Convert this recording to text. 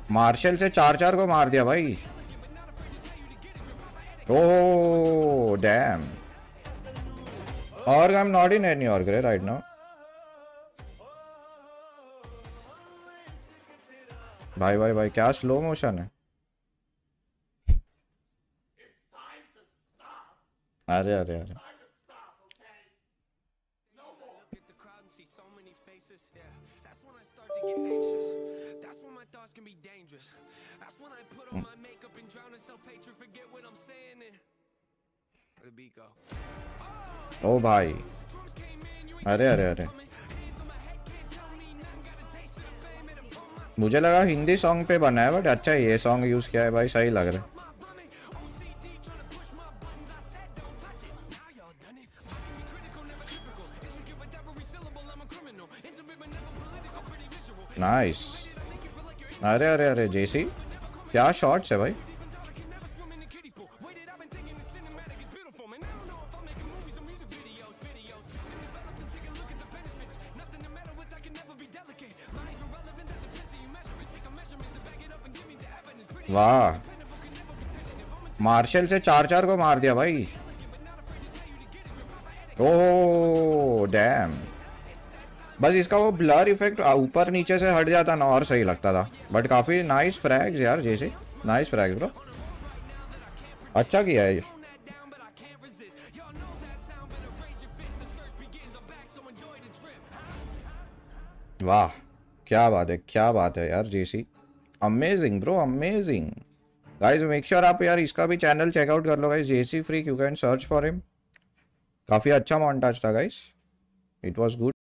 Martial से 4-4 को मार दिया भाई। Oh damn. और I am not in any और ग्रे राइट नाउ। भाई भाई भाई क्या स्लो मोशन है। अरे अरे अरे ओ भाई। अरे अरे अरे मुझे लगा हिंदी सॉन्ग पे बना है बट अच्छा ये सॉन्ग यूज किया है भाई, सही लग रहा है। नाइस। अरे अरे अरे जेसी क्या शॉट्स है भाई। वाह मार्शल से 4-4 को मार दिया भाई। Oh damn. बस इसका वो ब्लर इफेक्ट ऊपर नीचे से हट जाता ना और सही लगता था। बट काफी नाइस फ्रैग्स यार जैसे, नाइस फ्रैग्स ब्रो, अच्छा किया है। वाह क्या बात है यार J C. Amazing bro amazing. Guys make sure आप यार इसका भी चैनल चेकआउट कर लो guys, J C freak, you can search for him. काफी अच्छा मॉन्टाज था गाइस, इट वाज गुड।